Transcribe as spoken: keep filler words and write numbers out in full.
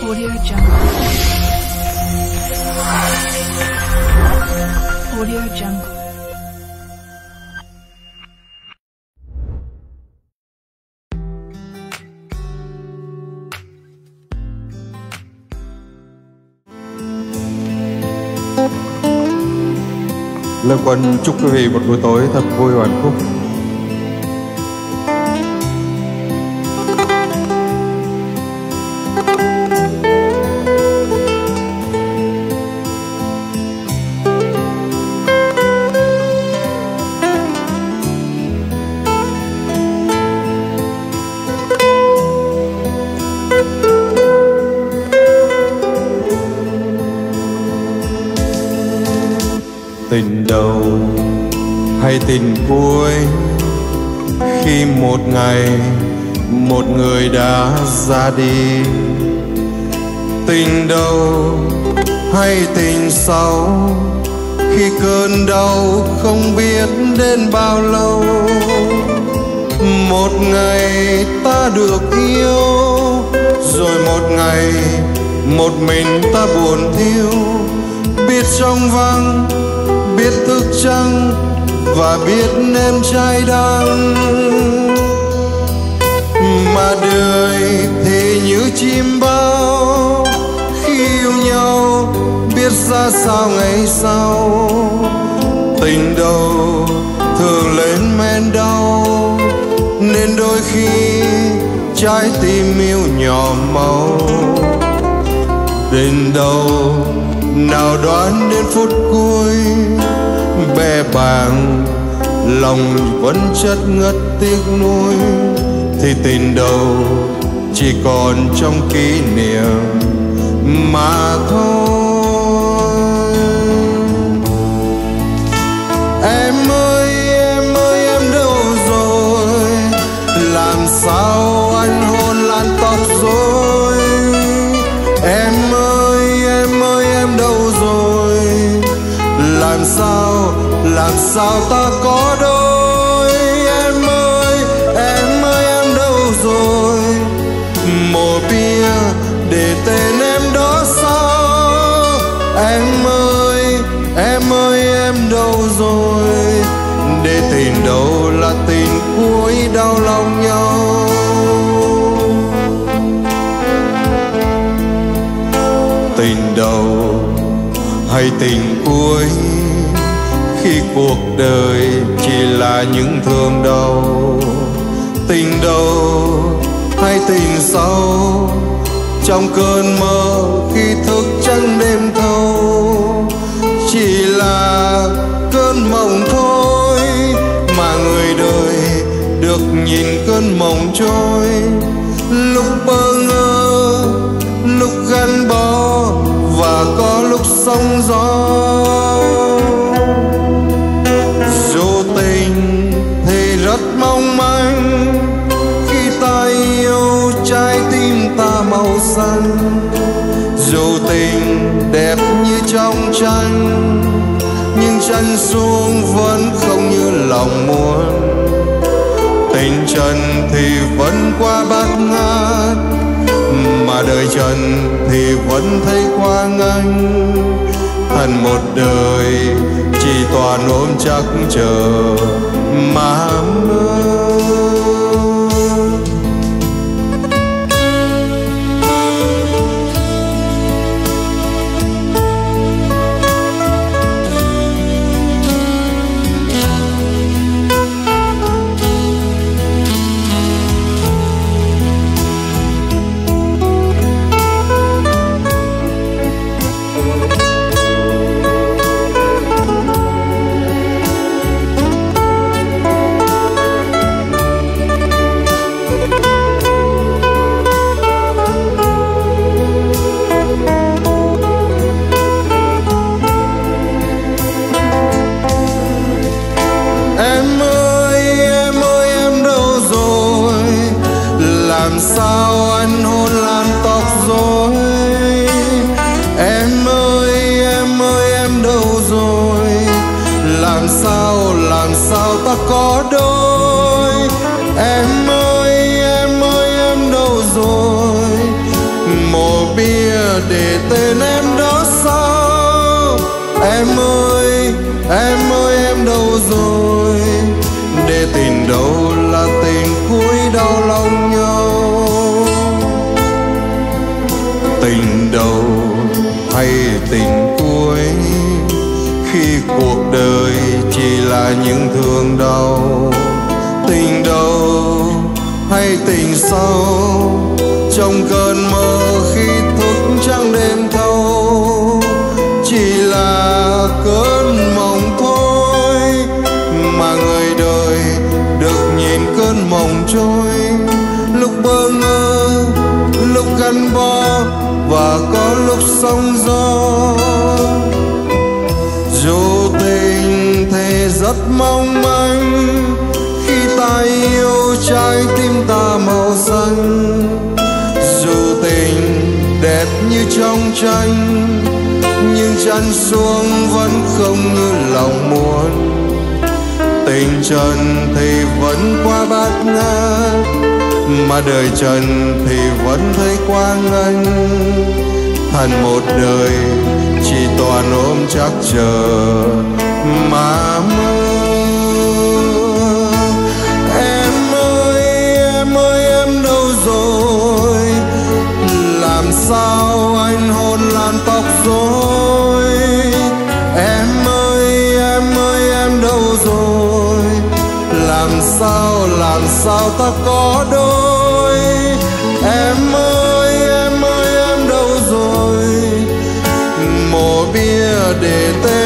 Audio Jungle. Audio Jungle. Lê Quân chúc quý vị một buổi tối thật vui và hạnh phúc. Tình đầu hay tình cuối, khi một ngày một người đã ra đi. Tình đầu hay tình sau, khi cơn đau không biết đến bao lâu. Một ngày ta được yêu, rồi một ngày một mình ta buồn thiêu. Biết trong vắng, biết thức trắng, và biết nếm trái đắng. Mà đời thì như chim bao, khi yêu nhau biết ra sao ngày sau. Tình đầu thường lên men đau, nên đôi khi trái tim yêu nhỏ máu. Đến đâu nào đoán đến phút cuối, bè bàng lòng vẫn chất ngất tiếc nuối. Thì tình đầu chỉ còn trong kỷ niệm mà thôi. Em ơi em ơi em đâu rồi, làm sao anh hôn lan tóc rồi. Em ơi em ơi em đâu rồi, làm sao làm sao ta có đôi. Em ơi em ơi em đâu rồi, mồ bia để tên em đó sao. Em ơi em ơi em đâu rồi, để tình đầu là tình cuối đau lòng nhau. Tình đầu hay tình cuối, khi cuộc đời chỉ là những thương đau. Tình đầu hay tình sau, trong cơn mơ khi thức trắng đêm thâu. Chỉ là cơn mộng thôi, mà người đời được nhìn cơn mộng trôi. Lúc bơ ngơ, lúc gắn bó, và có lúc sóng gió. Dù tình thì rất mong manh, khi ta yêu trái tim ta màu xanh. Dù tình đẹp như trong tranh, nhưng chân xuống vẫn không như lòng muốn. Tình trần thì vẫn qua bát ngát, mà đời trần thì vẫn thấy qua nganh. Hẳn một đời chỉ toàn ôm chắc chờ mà mơ. tình đầu hay tình cuối, khi cuộc đời chỉ là những thương đau. Tình đầu hay tình sau, trong cơn mơ khi thức trắng đêm thâu, chỉ là cơn mộng thôi, mà người đời được nhìn cơn mộng trôi. Lúc bơ ngơ, lúc gắn bó, và có lúc sóng gió. Dù tình thì rất mong manh, khi ta yêu trái tim ta màu xanh. Dù tình đẹp như trong tranh, nhưng chân xuống vẫn không như lòng muốn. Tình trần thì vẫn qua bát ngát, mà đời trần thì vẫn thấy quang ngân. Hẳn một đời chỉ toàn ôm chắc chờ mà mơ. Em ơi, em ơi, em đâu rồi? Làm sao anh hôn làn tóc rối? Em ơi, em ơi, em đâu rồi? Làm sao, làm sao ta có đôi? Em ơi, em ơi, em đâu rồi? Mộ bia để tên